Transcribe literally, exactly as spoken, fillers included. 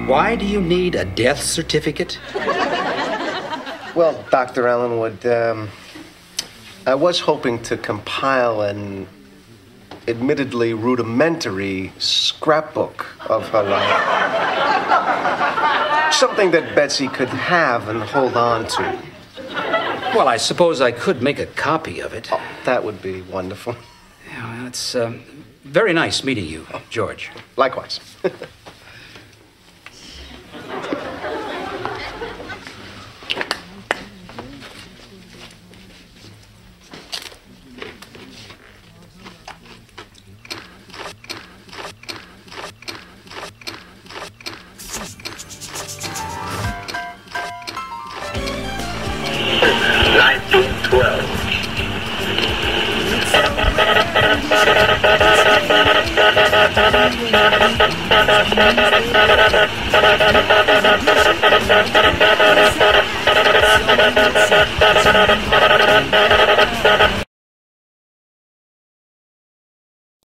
Why do you need a death certificate? Well, Doctor Ellenwood, um, I was hoping to compile an admittedly rudimentary scrapbook of her life. Something that Betsy could have and hold on to. Well, I suppose I could make a copy of it. Oh, that would be wonderful. Yeah, well, it's um, very nice meeting you, George. Likewise. nineteen twelve. Thank you.